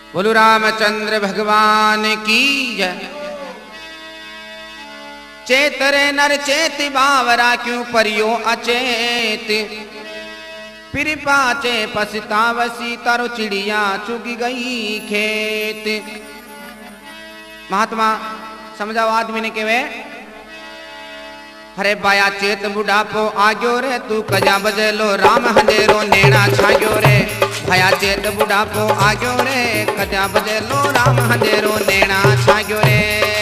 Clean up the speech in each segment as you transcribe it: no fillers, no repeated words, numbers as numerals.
बोलो रामचंद्र भगवान की जय। चेत रे नर चेत बावरा क्यों परियो अचेत, फिर पाचे पछतावसी तारो चिड़िया चुग गई खेत। महात्मा समझाओ आदमी ने केवे, हरे बाया चेत बुढ़ापो आग्यो रे, तू कजा बजेलो राम हंडेरो नेणा छाग्यो रे। भया चेत बुढ़ापो आग्यो रे, कजा बजेलो राम हंडेरो नेणा छाग्यो रे।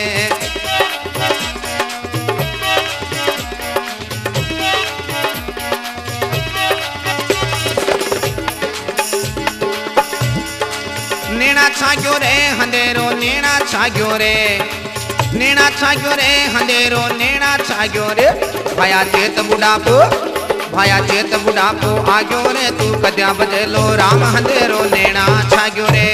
नेणा छाग्यो रे हंडेरो नेणा छाग्यो रे, नेणा छाग्यो रे हंडेरो नेणा छाग्यो रे। भया चेत बुढ़ापो, भया चेत बुढ़ापो आग्यो रे, तू कद्या बजेलो राम हंडेरो नेणा छाग्यो रे।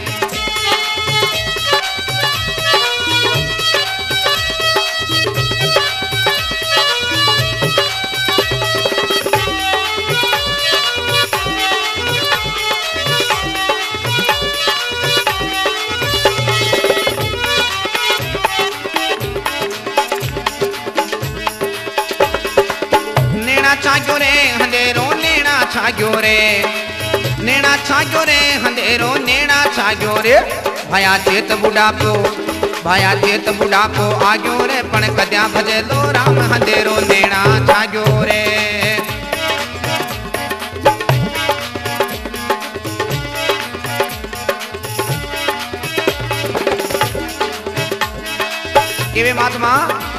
छाग्यो रे हंडेरो नेणा छाग्यो रे, नेणा छाग्यो रे हंडेरो नेणा छाग्यो रे। भया चेत बुढ़ापो, भया चेत बुढ़ापो आग्यो रे, पण कद्या भजेलो राम हंडेरो नेणा छाग्यो रे। केवे महात्मा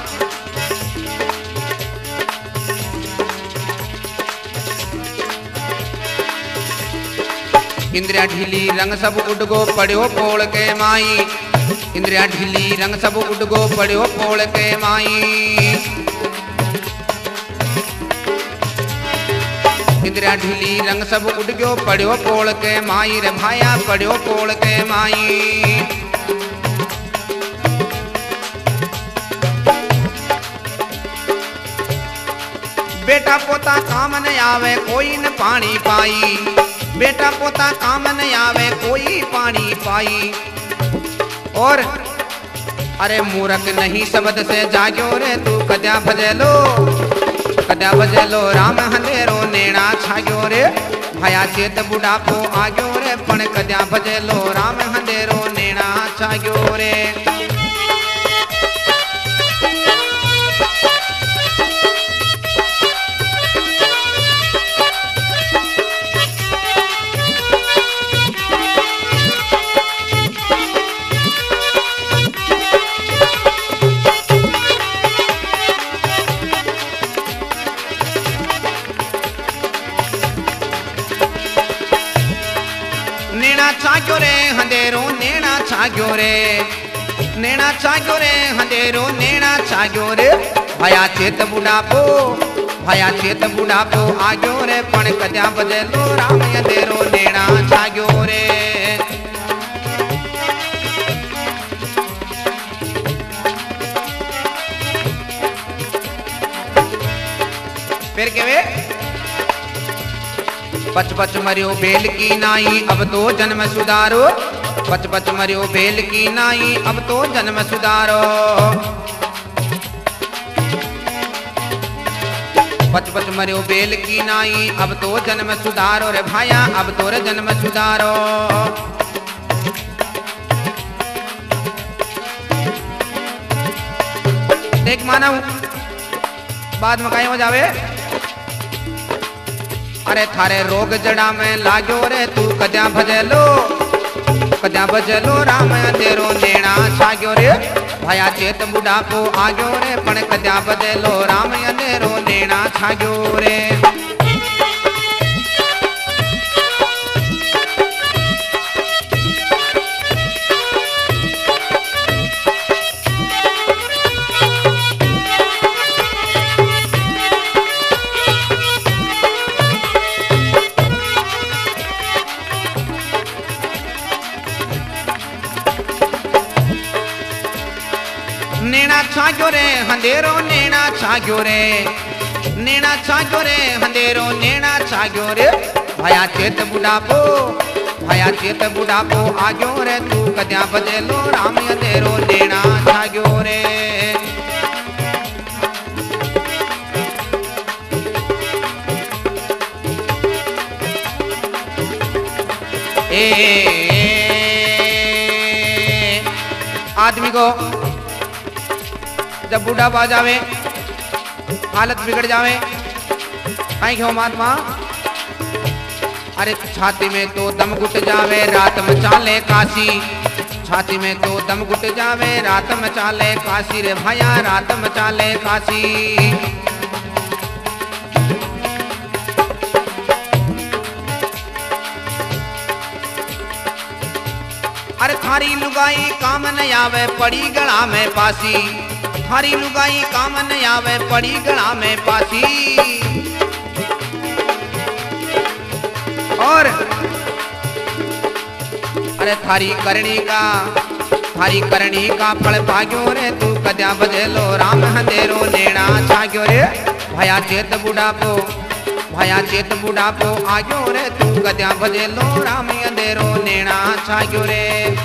इंद्रिया ढीली रंग सब उडगो पड़ो पोल के माई, इंद्रिया ढीली रंग सब उडगो पड़ो पोल के माई। इंद्रिया ढीली रंग सब उडगो पड़ो पोल के माई रे। भाया पड़ो पोल के माई। बेटा पोता काम न आवे कोई न पानी पाई, बेटा पोता काम न आवे कोई पानी पाई। और अरे मूर्ख नहीं शब्द से जाग्यो रे, तू कद्या भजेलो, कद्या भजेलो राम हंडेरो नेणा छाग्यो रे। भया चेत बुढ़ापो आग्यो रे, पण कद्या भजेलो राम हंडेरो नेणा छाग्यो रे। छाग्यो रे हंडेरो नेणा छाग्यो रे, नेणा छाग्यो रे हंडेरो नेणा छाग्यो रे। भया चेत बुढ़ापो, भया चेत बुढ़ापो आग्यो रे, पण कद्या बजेलो राम हंडेरो नेणा छाग्यो रे। फिर केवे, बच बच मरियो बेल की नाई, अब तो जन्म सुधारो। बच बच मरियो बेल की नाई, अब तो जन्म सुधारो। बच बच मरियो बेल की नाई, अब तो जन्म सुधारो रे। भाया अब तो रे जन्म सुधारो। देख मानव बाद में कहीं हो जावे, अरे थारे रोग जड़ा में लाग्यो रे, तू कद्या भजेलो, कद्या भजेलो राम हंडेरो नेणा छाग्यो रे। भया चेत बुढ़ापो आग्यो रे, पण कद्या भजेलो राम हंडेरो नेणा छाग्यो रे। नेणा छाग्यो रे हंडेरो नेणा छाग्यो रे, नेणा छाग्यो रे हंडेरो नेणा छाग्यो रे। भया चेत बुढ़ापो, भया चेत बुढ़ापो आग्यो रे तू कद्या बजेलो राम अंधेरो नेणा छाग्यो रे। आदमी को जब बूढ़ा पा जावे हालत बिगड़ जावे कहीं क्यों महात्मा। अरे छाती में तो दम घुट जावे रात मचाले काशी, छाती में तो दम घुट जावे रात मचाले काशी रे भैया रात मचाले काशी। अरे थारी लुगाई काम न आवे पड़ी गला में पासी, थारी लुगाई काम न आवे पड़ी गला में पासी। और अरे थारी करनी का फल भाग्यो रे तू कद्या बजेलो राम अंधेरो नेणा छाग्यो रे। भया चेत बुढ़ापो भया चेत बुढ़ापो आग्यो रे तू कद्या बजेलो राम अंधेरो नेणा छाग्यो रे।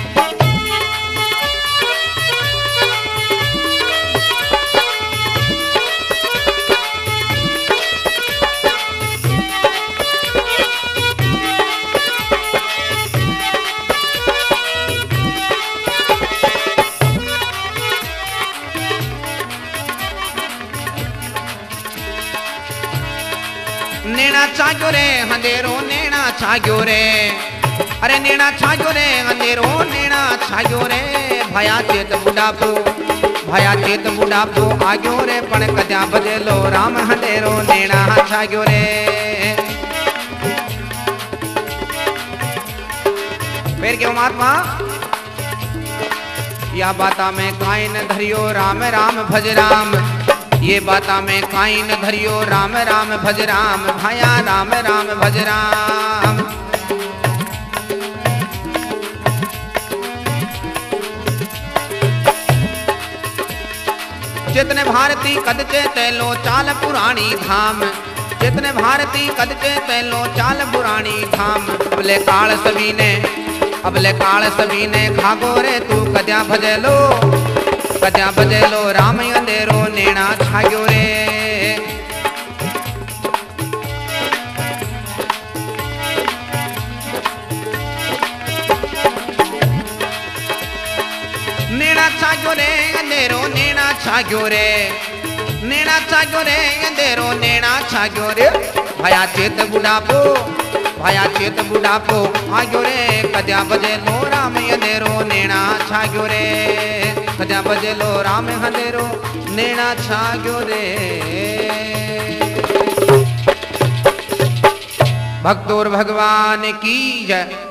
नेणा छाग्यो रे अंधेरो नेणा छाग्यो रे। अरे नेणा छाग्यो रे अंधेरो नेणा छाग्यो रे। भया चेत बुढ़ापो आग्यो रे पण कद्या बजेलो राम अंधेरो नेणा छाग्यो रे। फिर क्यों महात्मा या बाता में काई न धरियो राम राम भज राम, ये बाता में काई न धरियो राम राम भज राम भया राम राम भज राम। जितने भारती कद चेते लो चाल पुरानी धाम, जितने भारती कद चेते लो चाल पुरानी धाम। अबले काल सभी ने खागो रे तू कद्या बजेलो राम अंधेरो नेणा छाग्यो रे। नेणा छाग्यो रे अंधेरो नेणा छाग्यो रे, नेणा छाग्यो रे अंधेरो नेणा छाग्यो रे। भया चेत बुढ़ापो आग्यो रे कद्या बजेलो राम अंधेरो नेणा छाग्यो रे। कद्या बजेलो राम अंधेरो नेणा छाग्यो रे। भक्तोर भगवान की जय।